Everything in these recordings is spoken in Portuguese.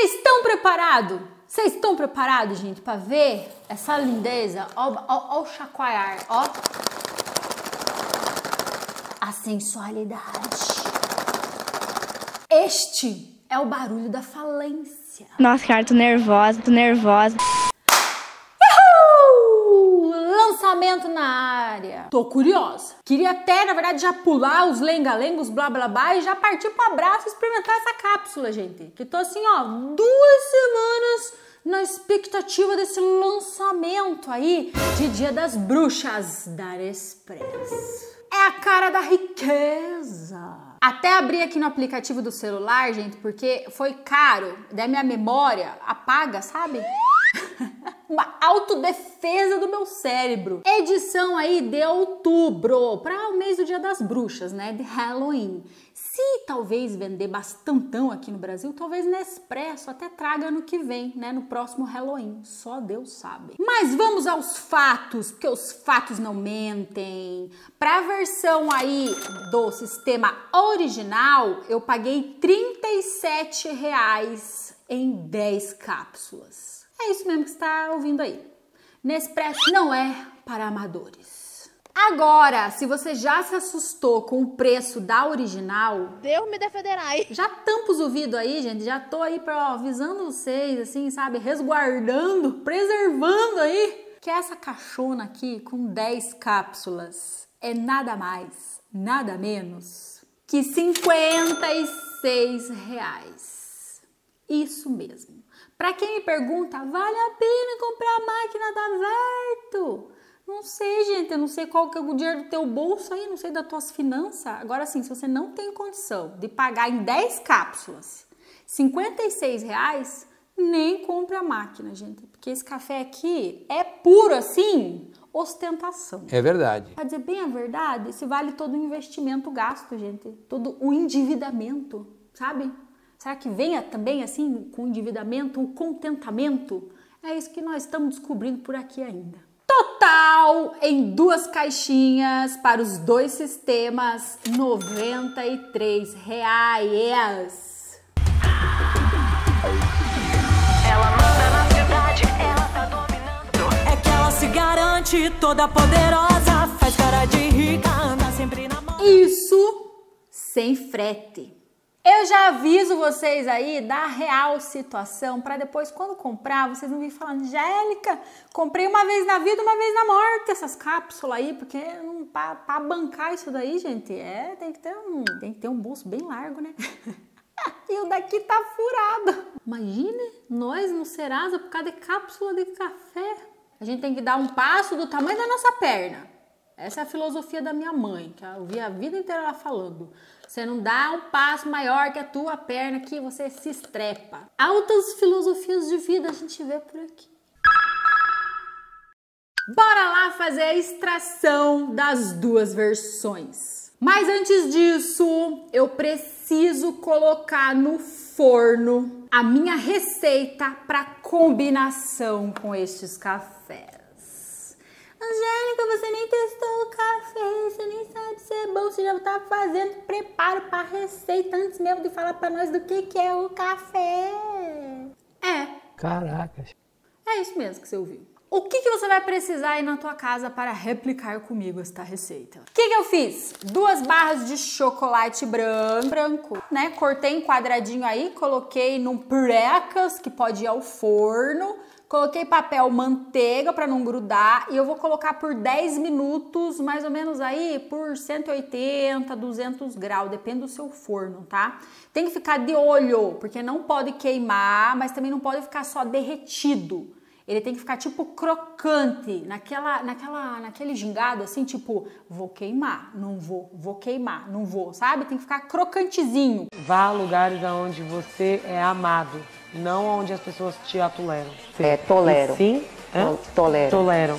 Vocês estão preparados? Vocês estão preparados, gente, para ver essa lindeza? Ó o chacoalhar, ó. A sensualidade. Este é o barulho da falência. Nossa, cara, tô nervosa, tô nervosa. Lançamento na área. Tô curiosa. Queria até, na verdade, já pular os lenga-lengos, blá blá blá, e já partir pro abraço e experimentar essa cápsula, gente. Que tô assim, ó, 2 semanas na expectativa desse lançamento aí de Dia das Bruxas da Express. É a cara da riqueza. Até abri aqui no aplicativo do celular, gente, porque foi caro. Daí minha memória apaga, sabe? Uma autodefesa do meu cérebro. Edição aí de outubro, para o mês do Dia das Bruxas, né? De Halloween. Se talvez vender bastantão aqui no Brasil, talvez Nespresso até traga ano que vem, né? No próximo Halloween. Só Deus sabe. Mas vamos aos fatos, porque os fatos não mentem. Para a versão aí do sistema original, eu paguei R$37 em 10 cápsulas. É isso mesmo que você está ouvindo aí. Nespresso não é para amadores. Agora, se você já se assustou com o preço da original, Deus me defenderai. já tampa os ouvidos aí, gente. Já tô aí avisando vocês, assim, sabe? Resguardando, preservando aí. Que essa caixona aqui com 10 cápsulas é nada mais, nada menos que R$56. Isso mesmo. Pra quem me pergunta, vale a pena comprar a máquina da Verto? Não sei, gente, eu não sei qual que é o dinheiro do teu bolso aí, não sei das tuas finanças. Agora sim, se você não tem condição de pagar em 10 cápsulas R$56, nem compre a máquina, gente. Porque esse café aqui é puro assim, ostentação. É verdade. Pra dizer bem a verdade, esse vale todo o investimento gasto, gente. Todo o endividamento, sabe? Será que venha também assim com o endividamento, o contentamento? É isso que nós estamos descobrindo por aqui ainda. Total, em 2 caixinhas para os 2 sistemas, R$93. Ela manda na cidade, ela tá dominando. É que ela se garante toda poderosa, faz cara de rica, anda sempre na mão. Isso sem frete. Eu já aviso vocês aí da real situação para depois, quando comprar, vocês não virem falando, Angélica, comprei uma vez na vida, uma vez na morte essas cápsulas aí, porque para bancar isso daí, gente, tem que ter um bolso bem largo, né? E o daqui tá furado. Imagine nós no Serasa por causa de cápsula de café. A gente tem que dar um passo do tamanho da nossa perna. Essa é a filosofia da minha mãe, que eu vi a vida inteira ela falando. Você não dá um passo maior que a tua perna que você se estrepa. Altas filosofias de vida a gente vê por aqui. Bora lá fazer a extração das 2 versões. Mas antes disso, eu preciso colocar no forno a minha receita para combinação com estes cafés. Angélica, você nem testou o café, você nem sabe se é bom, você já tá fazendo preparo para a receita antes mesmo de falar para nós do que é o café. Caracas. É isso mesmo que você ouviu. O que você vai precisar aí na tua casa para replicar comigo esta receita? O que eu fiz? 2 barras de chocolate branco, né? Cortei em quadradinho aí, coloquei num precas, que pode ir ao forno. Coloquei papel manteiga para não grudar e eu vou colocar por 10 minutos, mais ou menos aí, por 180, 200 graus, depende do seu forno, tá? Tem que ficar de olho, porque não pode queimar, mas também não pode ficar só derretido. Ele tem que ficar tipo crocante, naquele gingado assim, tipo, vou queimar, não vou, vou queimar, não vou, sabe? Tem que ficar crocantezinho. Vá a lugares onde você é amado, não onde as pessoas te atoleram. Toleram. Sim, Toleram. toleram.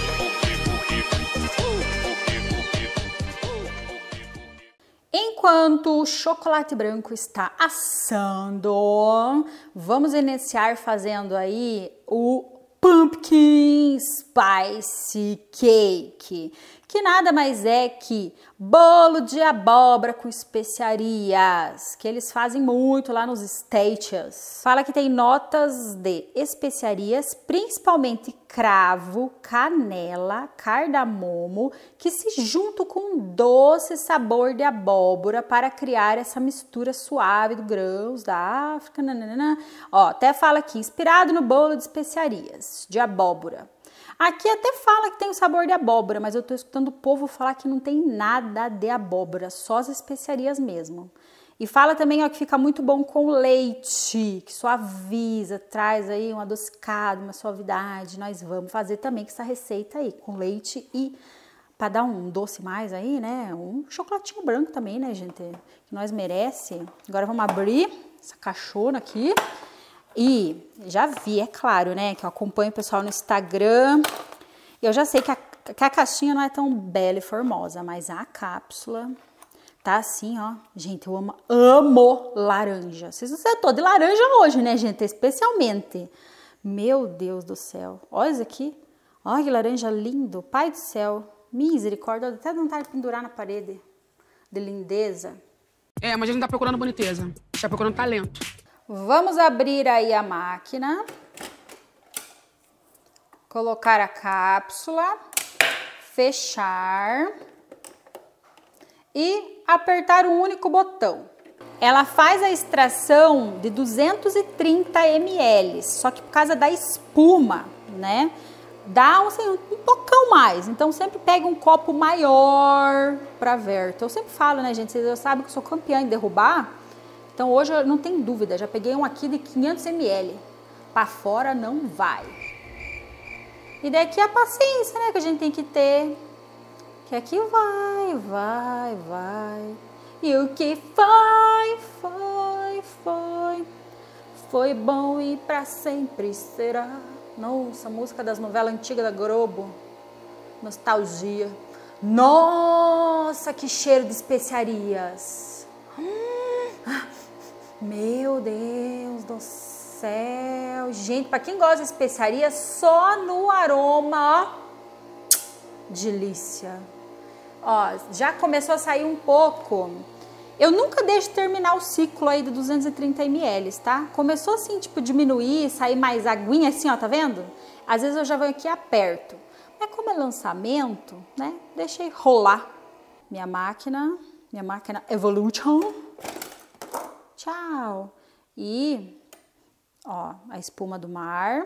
Enquanto o chocolate branco está assando, vamos iniciar fazendo aí o Pumpkin Spice Cake, que nada mais é que bolo de abóbora com especiarias, que eles fazem muito lá nos States. Fala que tem notas de especiarias, principalmente cravo, canela, cardamomo, que se juntam com um doce sabor de abóbora para criar essa mistura suave do grãos da África. Nananana. Ó, até fala aqui, inspirado no bolo de especiarias, de abóbora. Aqui até fala que tem o sabor de abóbora, mas eu tô escutando o povo falar que não tem nada de abóbora, só as especiarias mesmo. E fala também, ó, que fica muito bom com leite, que suaviza, traz aí um adocicado, uma suavidade. Nós vamos fazer também essa receita aí, com leite e para dar um doce mais aí, né? Um chocolatinho branco também, né, gente? Que nós merece. Agora vamos abrir essa caixona aqui. E já vi, é claro, né, que eu acompanho o pessoal no Instagram. Eu já sei que a caixinha não é tão bela e formosa, mas a cápsula tá assim, ó. Gente, eu amo laranja. Eu tô de laranja hoje, né, gente? Especialmente. Meu Deus do céu. Olha isso aqui. Olha que laranja lindo. Pai do céu. Misericórdia. Até vontade de pendurar na parede. De lindeza. É, mas a gente tá procurando boniteza. A gente tá procurando talento. Vamos abrir aí a máquina, colocar a cápsula, fechar e apertar um único botão. Ela faz a extração de 230 ml, só que por causa da espuma, né, dá assim, um pouquinho mais. Então sempre pega um copo maior para verter. Eu sempre falo, né, gente, vocês já sabem que eu sou campeã em derrubar. Então hoje eu não tenho dúvida, já peguei um aqui de 500 ml. Para fora não vai. E daqui a paciência, né, que a gente tem que ter. Que aqui vai. E o que foi bom e para sempre será. Nossa, música das novelas antigas da Globo. Nostalgia. Nossa, que cheiro de especiarias. Meu Deus do céu. Gente, para quem gosta de especiaria, só no aroma, ó, delícia. Ó, já começou a sair um pouco. Eu nunca deixo terminar o ciclo aí de 230 ml, tá? Começou assim, tipo, diminuir, sair mais aguinha assim, ó, tá vendo? Às vezes eu já venho aqui e aperto. Mas como é lançamento, né? Deixei rolar minha máquina Evolution. Tchau. E, ó, a espuma do mar.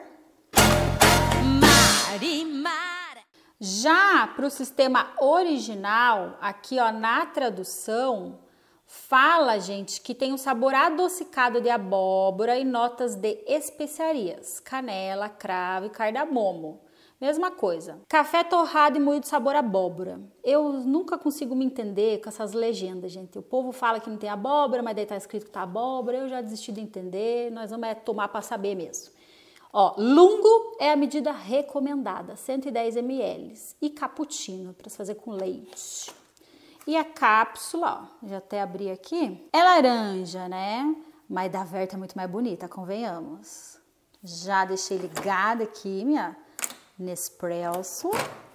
Já para o sistema original, aqui, ó, na tradução, fala, gente, que tem um sabor adocicado de abóbora e notas de especiarias, canela, cravo e cardamomo. Mesma coisa. Café torrado e moído sabor abóbora. Eu nunca consigo me entender com essas legendas, gente. O povo fala que não tem abóbora, mas daí tá escrito que tá abóbora. Eu já desisti de entender. Nós vamos tomar para saber mesmo. Ó, lungo é a medida recomendada, 110 ml. E cappuccino, para se fazer com leite. E a cápsula, ó, já até abri aqui, é laranja, né? Mas da Verta é muito mais bonita, convenhamos. Já deixei ligada aqui, minha Nespresso.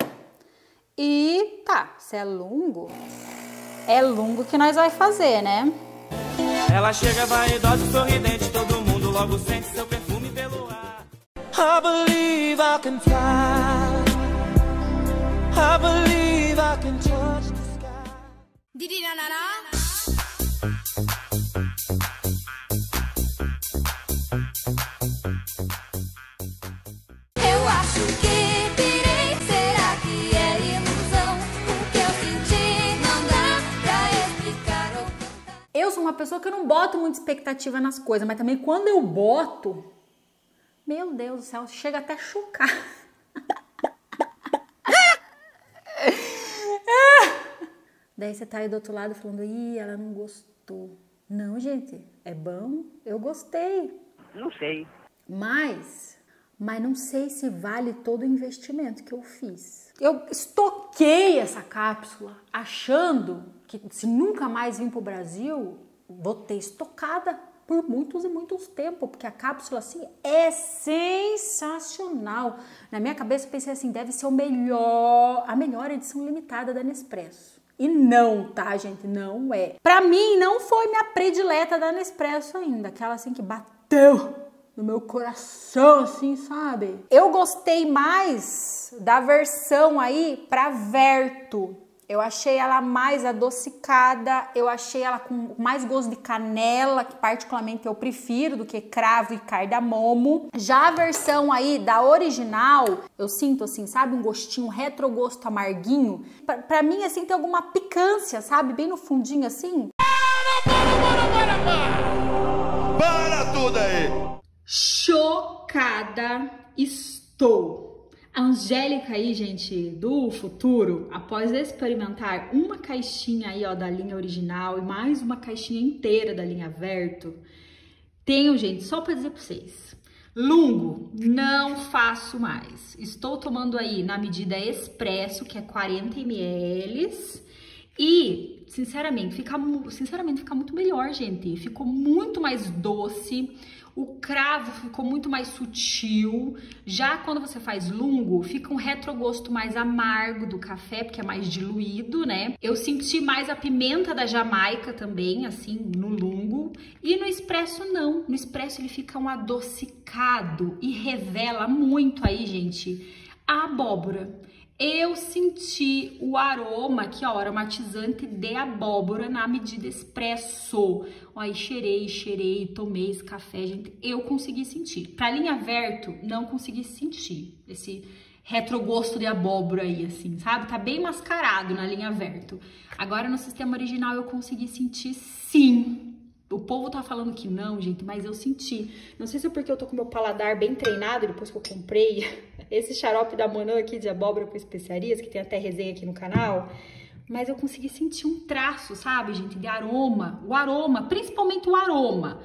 E tá, se é lungo que nós vai fazer, né? Ela chega vaidosa e sorridente, todo mundo logo sente seu perfume pelo ar. I believe I can fly. I believe I can touch the sky. Eu acho que pirei, será que é ilusão? O que eu senti não dá pra explicar ou cantar. Eu sou uma pessoa que eu não boto muita expectativa nas coisas, mas também quando eu boto, meu Deus do céu, chega até a chocar. Daí você tá aí do outro lado falando, ih, ela não gostou. Não, gente, é bom, eu gostei. Não sei. Mas não sei se vale todo o investimento que eu fiz. Eu estoquei essa cápsula achando que se nunca mais vim pro Brasil, vou ter estocada. por muitos e muitos tempos, porque a cápsula, assim, é sensacional. Na minha cabeça, eu pensei assim, deve ser a melhor edição limitada da Nespresso. E não, tá, gente? Não é. Pra mim, não foi minha predileta da Nespresso ainda. Aquela, assim, que bateu no meu coração, assim, sabe? Eu gostei mais da versão aí pra Verto. Eu achei ela mais adocicada, eu achei ela com mais gosto de canela, que particularmente eu prefiro do que cravo e cardamomo. Já a versão aí da original, eu sinto assim, sabe, um gostinho, retrogosto amarguinho. Pra mim, assim, tem alguma picância, sabe, bem no fundinho, assim. Para tudo aí! Chocada estou. A Angélica aí, gente, do futuro, após experimentar uma caixinha aí, ó, da linha original e mais uma caixinha inteira da linha Verto, tenho, gente, só pra dizer pra vocês, lungo, não faço mais. Estou tomando aí na medida expresso, que é 40 ml, e, sinceramente, fica muito melhor, gente. Ficou muito mais doce. O cravo ficou muito mais sutil. Já quando você faz lungo, fica um retrogosto mais amargo do café, porque é mais diluído, né? Eu senti mais a pimenta da Jamaica também, assim, no lungo. E no expresso, não. No expresso ele fica um adocicado e revela muito aí, gente, a abóbora. Eu senti o aroma aqui, ó, aromatizante de abóbora na medida expresso. Ó, aí cheirei, tomei esse café, gente. Eu consegui sentir. Pra linha Verto, não consegui sentir esse retrogosto de abóbora aí, assim, sabe? Tá bem mascarado na linha Verto. Agora, no sistema original, eu consegui sentir sim. O povo tá falando que não, gente, mas eu senti. Não sei se é porque eu tô com meu paladar bem treinado depois que eu comprei esse xarope da Monan aqui de abóbora com especiarias, que tem até resenha aqui no canal. Mas eu consegui sentir um traço, sabe, gente, de aroma. O aroma, principalmente o aroma.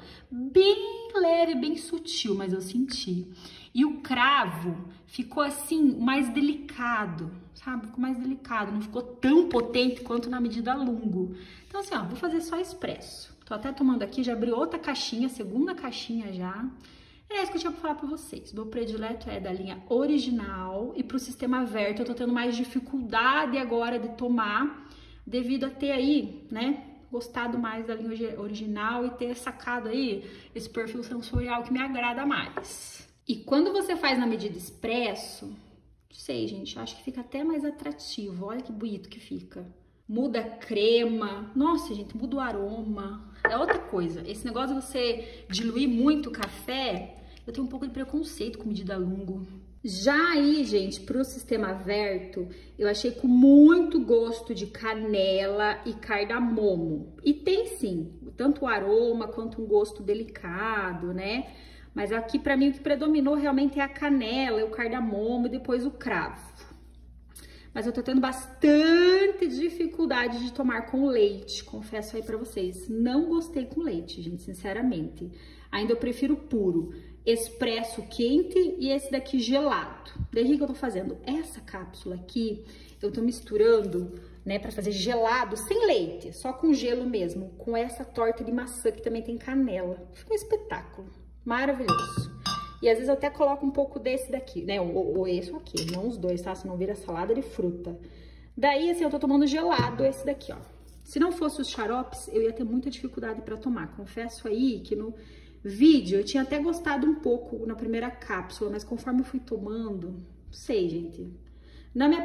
Bem leve, bem sutil, mas eu senti. E o cravo ficou assim, mais delicado, sabe? Ficou mais delicado, não ficou tão potente quanto na medida lungo. Então assim, ó, vou fazer só expresso. Tô até tomando aqui, já abri outra caixinha, segunda caixinha já. É isso que eu tinha pra falar pra vocês. Meu predileto é da linha original e pro sistema Verto eu tô tendo mais dificuldade agora de tomar, devido a ter aí, né, gostado mais da linha original e ter sacado aí esse perfil sensorial que me agrada mais. E quando você faz na medida expresso, não sei, gente, acho que fica até mais atrativo. Olha que bonito que fica. Muda a crema, nossa, gente, muda o aroma, é outra coisa. Esse negócio de você diluir muito o café, eu tenho um pouco de preconceito com medida lungo. Já aí, gente, pro sistema Verto, eu achei com muito gosto de canela e cardamomo. E tem sim, tanto o aroma quanto um gosto delicado, né? Mas aqui pra mim o que predominou realmente é a canela, o cardamomo e depois o cravo. Mas eu tô tendo bastante dificuldade de tomar com leite, confesso aí pra vocês. Não gostei com leite, gente, sinceramente. Ainda eu prefiro puro, expresso quente e esse daqui gelado. Daí o que eu tô fazendo? Essa cápsula aqui, eu tô misturando, né, pra fazer gelado sem leite, só com gelo mesmo, com essa torta de maçã que também tem canela. Fica um espetáculo, maravilhoso. E às vezes eu até coloco um pouco desse daqui, né? Ou esse aqui, não os dois, tá? Senão vira salada de fruta. Daí, assim, eu tô tomando gelado esse daqui, ó. Se não fosse os xaropes, eu ia ter muita dificuldade pra tomar. Confesso aí que no vídeo eu tinha até gostado um pouco na primeira cápsula, mas conforme eu fui tomando, não sei, gente. Não me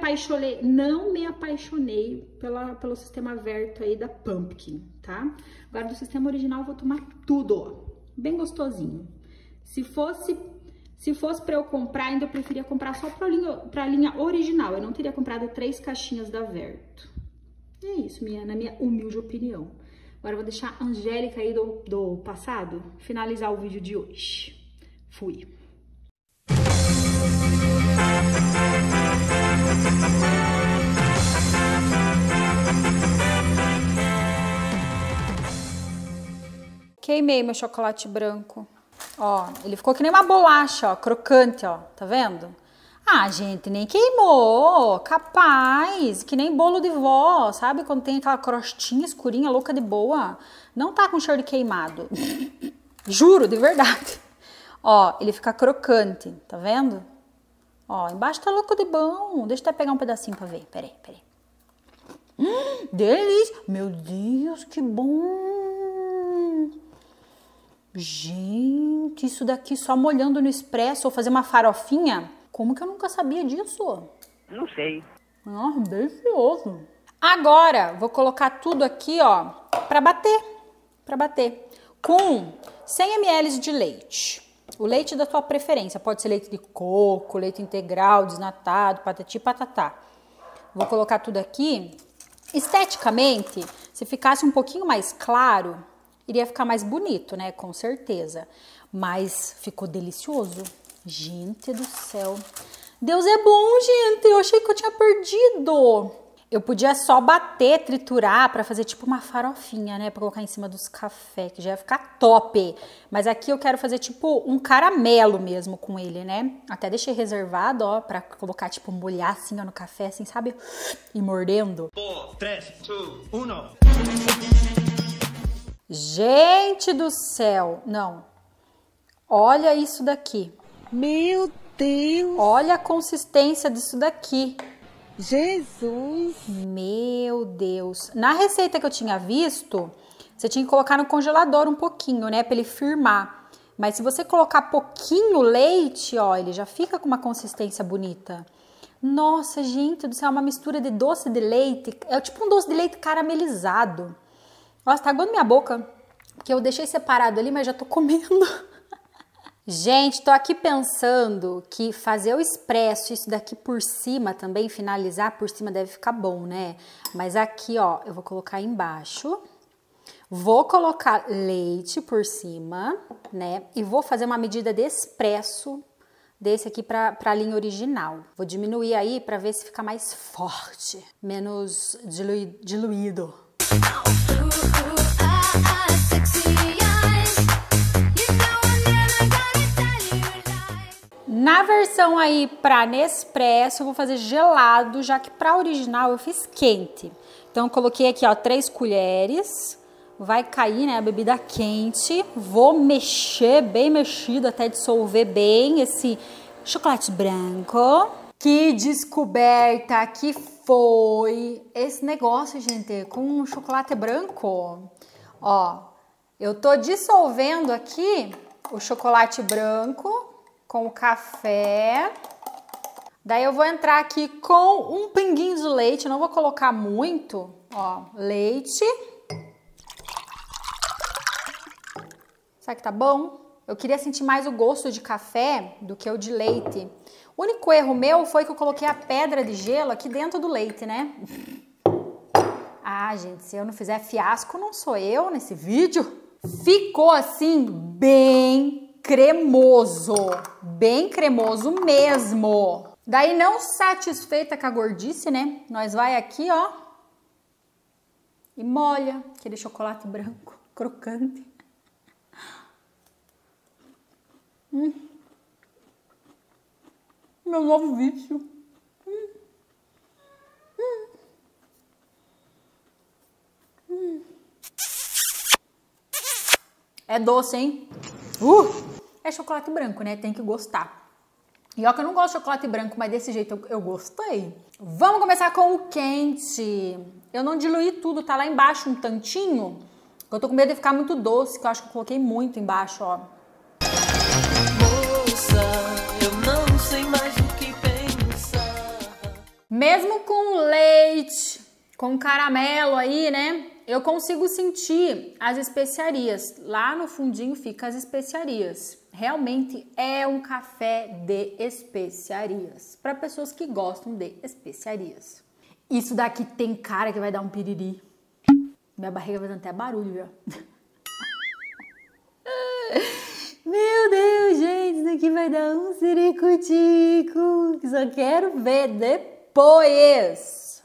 apaixonei pelo sistema Verto aí da Pumpkin, tá? Agora do sistema original eu vou tomar tudo, ó. Bem gostosinho. Se fosse pra eu comprar, ainda eu preferia comprar só pra linha original. Eu não teria comprado 3 caixinhas da Verto. É isso, na minha humilde opinião. Agora eu vou deixar a Angélica aí do passado finalizar o vídeo de hoje. Fui. Queimei meu chocolate branco. Ó, ele ficou que nem uma bolacha, ó, crocante, ó, tá vendo? Ah, gente, nem queimou, capaz, que nem bolo de vó, sabe? Quando tem aquela crostinha escurinha, louca de boa, não tá com cheiro de queimado. Juro, de verdade. Ó, ele fica crocante, tá vendo? Ó, embaixo tá louco de bom. Deixa eu até pegar um pedacinho pra ver. Peraí. Delícia. Meu Deus, que bom. Gente, isso daqui só molhando no expresso ou fazer uma farofinha? Como que eu nunca sabia disso? Não sei. Ah, delicioso. Agora, vou colocar tudo aqui, ó, pra bater. Com 100 ml de leite. O leite da tua preferência. Pode ser leite de coco, leite integral, desnatado, patati patatá. Vou colocar tudo aqui. Esteticamente, se ficasse um pouquinho mais claro, iria ficar mais bonito, né? Com certeza. Mas ficou delicioso. Gente do céu. Deus é bom, gente. Eu achei que eu tinha perdido. Eu podia só bater, triturar pra fazer tipo uma farofinha, né? Pra colocar em cima dos cafés, que já ia ficar top. Mas aqui eu quero fazer tipo um caramelo mesmo com ele, né? Até deixei reservado, ó, pra colocar tipo, molhar assim, ó, no café, assim, sabe? E mordendo. 4, 3, 2, 1. Gente do céu. Não. Olha isso daqui. Meu Deus. Olha a consistência disso daqui. Jesus! Meu Deus! Na receita que eu tinha visto, você tinha que colocar no congelador um pouquinho, né? Pra ele firmar. Mas se você colocar pouquinho leite, ó, ele já fica com uma consistência bonita. Nossa, gente do céu, é uma mistura de doce de leite. É tipo um doce de leite caramelizado. Nossa, tá aguando minha boca. Porque eu deixei separado ali, mas já tô comendo. Gente, tô aqui pensando que fazer o expresso, isso daqui por cima também, finalizar por cima deve ficar bom, né? Mas aqui, ó, eu vou colocar embaixo, vou colocar leite por cima, né? E vou fazer uma medida de expresso desse aqui pra linha original. Vou diminuir aí pra ver se fica mais forte, menos diluído. Na versão aí pra Nespresso, eu vou fazer gelado, já que pra original eu fiz quente. Então, eu coloquei aqui, ó, 3 colheres. Vai cair, né, a bebida quente. Vou mexer, bem mexido, até dissolver bem esse chocolate branco. Que descoberta que foi esse negócio, gente, com chocolate branco. Ó, eu tô dissolvendo aqui o chocolate branco com o café. Daí eu vou entrar aqui com um pinguinho de leite, não vou colocar muito, ó, leite. Será que tá bom? Eu queria sentir mais o gosto de café do que o de leite. O único erro meu foi que eu coloquei a pedra de gelo aqui dentro do leite, né? Ah, gente, se eu não fizer fiasco, não sou eu nesse vídeo. Ficou assim, bem cremoso mesmo. Daí, não satisfeita com a gordice, né? Nós vai aqui, ó, e molha aquele chocolate branco crocante. Meu novo vício. É doce, hein? É chocolate branco, né? Tem que gostar. E ó que eu não gosto de chocolate branco, mas desse jeito eu gostei. Vamos começar com o quente. Eu não diluí tudo, tá lá embaixo um tantinho. Eu tô com medo de ficar muito doce, que eu acho que eu coloquei muito embaixo, ó. Moça, eu não sei mais o que pensar. Mesmo com leite, com caramelo aí, né? Eu consigo sentir as especiarias. Lá no fundinho fica as especiarias. Realmente é um café de especiarias. Para pessoas que gostam de especiarias. Isso daqui tem cara que vai dar um piriri. Minha barriga vai dando até barulho, já. Meu Deus, gente, isso daqui vai dar um ciricutico. Só quero ver depois.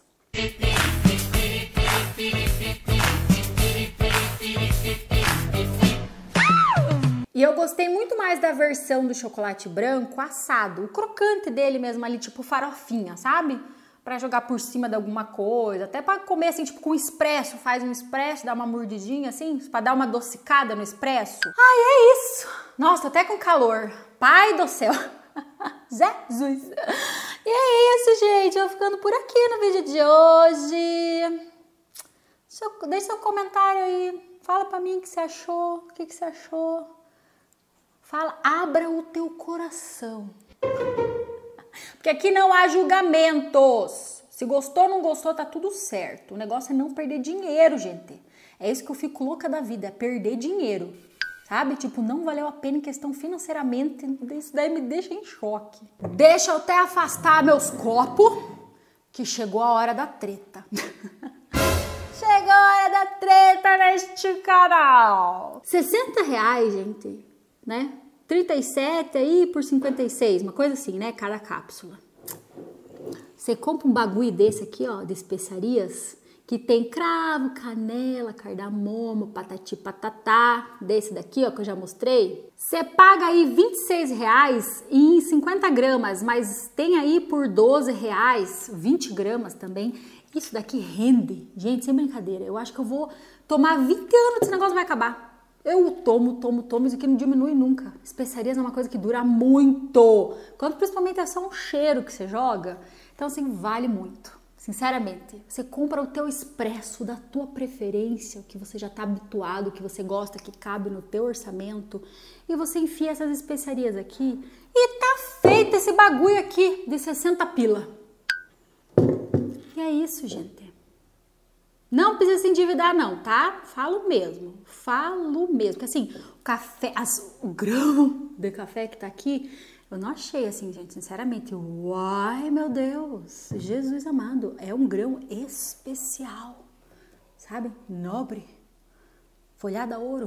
E eu gostei muito mais da versão do chocolate branco assado, o crocante dele mesmo ali, tipo farofinha, sabe? pra jogar por cima de alguma coisa, até pra comer assim, tipo com expresso, faz um expresso, dá uma mordidinha assim, pra dar uma adocicada no expresso. Ai, é isso. Nossa, tô até com calor. Pai do céu. Jesus. E é isso, gente. Eu vou ficando por aqui no vídeo de hoje. Deixa seu comentário aí. Fala pra mim o que você achou. O que você achou. Fala, abra o teu coração. Porque aqui não há julgamentos. Se gostou ou não gostou, tá tudo certo. O negócio é não perder dinheiro, gente. É isso que eu fico louca da vida, é perder dinheiro. Sabe? Tipo, não valeu a pena em questão financeiramente. Isso daí me deixa em choque. Deixa eu até afastar meus copos, que chegou a hora da treta. Chegou a hora da treta neste canal. R$60, gente, né? 37 aí por 56, uma coisa assim, né? Cada cápsula. Você compra um bagulho desse aqui, ó, de especiarias, que tem cravo, canela, cardamomo, patati patatá, desse daqui, ó, que eu já mostrei. Você paga aí R$26 em 50 gramas, mas tem aí por R$12, 20 gramas também. Isso daqui rende, gente, sem brincadeira. Eu acho que eu vou tomar 20 anos, esse negócio vai acabar. Eu tomo, isso aqui não diminui nunca. Especiarias é uma coisa que dura muito. Quando principalmente é só um cheiro que você joga. Então, assim, vale muito. Sinceramente, você compra o teu expresso da tua preferência, o que você já tá habituado, o que você gosta, que cabe no teu orçamento, e você enfia essas especiarias aqui e tá feito esse bagulho aqui de 60 pila. E é isso, gente. Não precisa se endividar não, tá? Falo mesmo, porque assim, o café, o grão de café que tá aqui, eu não achei assim, gente, sinceramente. Uai, meu Deus, Jesus amado, é um grão especial, sabe? Nobre, folhada a ouro.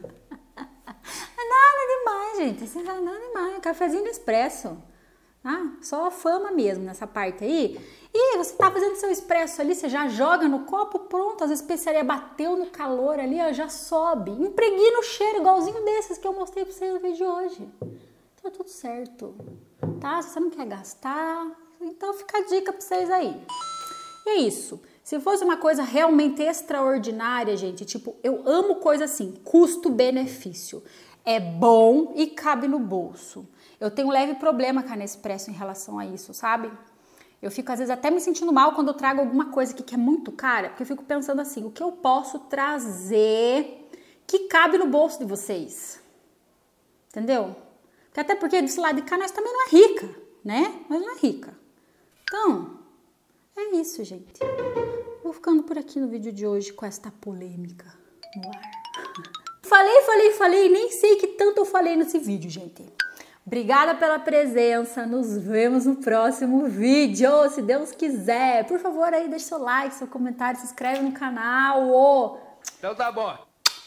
Nada demais, gente, assim, nada demais, cafezinho expresso. Ah, só a fama mesmo nessa parte aí. E você tá fazendo seu expresso ali, você já joga no copo, pronto, as especiarias bateu no calor ali, ó, já sobe. Impregna o cheiro igualzinho desses que eu mostrei pra vocês no vídeo de hoje. Tá tudo certo, tá? Se você não quer gastar, então fica a dica pra vocês aí. E é isso. Se fosse uma coisa realmente extraordinária, gente, tipo, eu amo coisa assim, custo-benefício. É bom e cabe no bolso. Eu tenho um leve problema com a Nespresso em relação a isso, sabe? Eu fico às vezes até me sentindo mal quando eu trago alguma coisa aqui que é muito cara, porque eu fico pensando assim, o que eu posso trazer que cabe no bolso de vocês? Entendeu? Até porque desse lado de cá nós também não é rica, né? Nós não é rica. Então, é isso, gente. Vou ficando por aqui no vídeo de hoje com esta polêmica no ar. Falei, nem sei que tanto eu falei nesse vídeo, gente. Obrigada pela presença, nos vemos no próximo vídeo, se Deus quiser. Por favor, aí deixa seu like, seu comentário, se inscreve no canal. Então tá bom.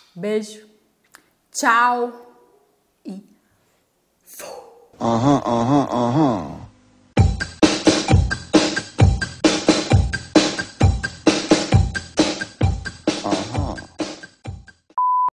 Beijo, tchau e... Aham.